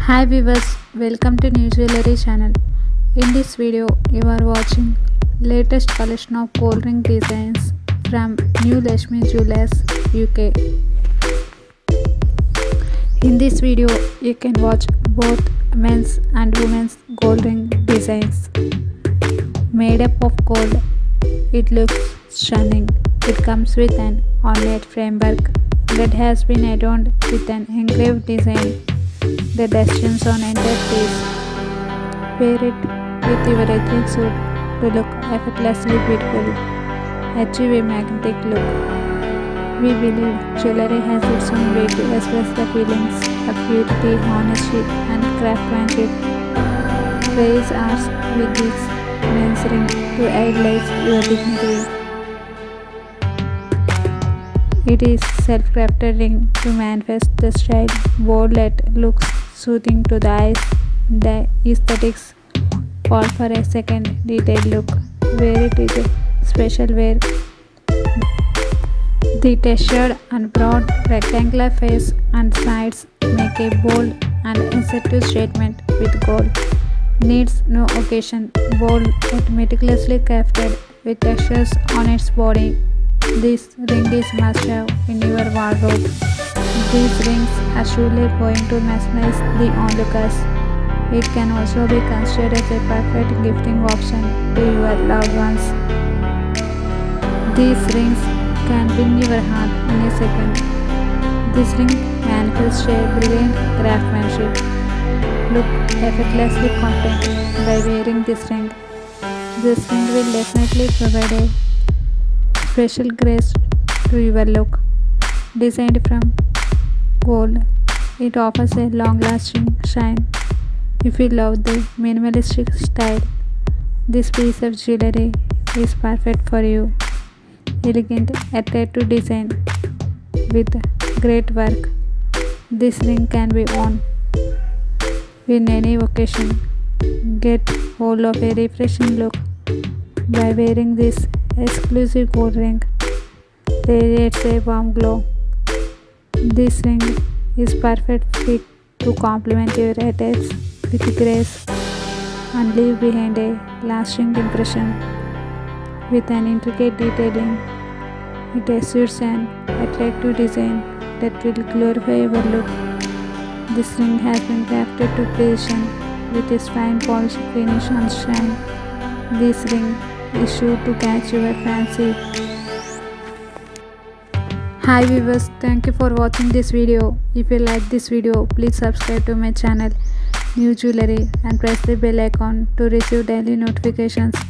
Hi viewers, welcome to New Jewelry channel. In this video, you are watching latest collection of gold ring designs from New Lakshmi Jewellers UK. In this video, you can watch both men's and women's gold ring designs. Made up of gold, it looks stunning. It comes with an ornate framework that has been adorned with an engraved design that descends on entire piece. Wear it with your ethnic suit to look effortlessly beautiful. Achieve a magnetic look. We believe jewelry has its own way to express the feelings of purity, honesty, and craftsmanship. Praise us with this men's ring to idolize your dignity. It is self-crafted ring to manifest the style, bold yet looks soothing to the eyes. The aesthetics call for a second detailed look. Wear it is a special wear. The textured and broad rectangular face and sides make a bold and assertive statement with gold. Needs no occasion, bold yet meticulously crafted with textures on its body. This ring is must-have in your wardrobe. These rings are surely going to mesmerize the onlookers. It can also be considered as a perfect gifting option to your loved ones. These rings can win your heart in a second. This ring manifests a brilliant craftsmanship. Look effortlessly confident by wearing this ring. This ring will definitely provide a special grace to your look. Designed from gold, it offers a long-lasting shine. If you love the minimalistic style, this piece of jewelry is perfect for you. Elegant, attractive design with great work. This ring can be worn in any occasion. Get hold of a refreshing look by wearing this exclusive gold ring. Radiates a warm glow. This ring is perfect fit to complement your attires with grace and leave behind a lasting impression. With an intricate detailing, it assures an attractive design that will glorify your look. This ring has been crafted to precision with its fine polished finish and shine. This ring is sure to catch your fancy. Hi viewers, thank you for watching this video. If you like this video, please subscribe to my channel New Jewelry and press the bell icon to receive daily notifications.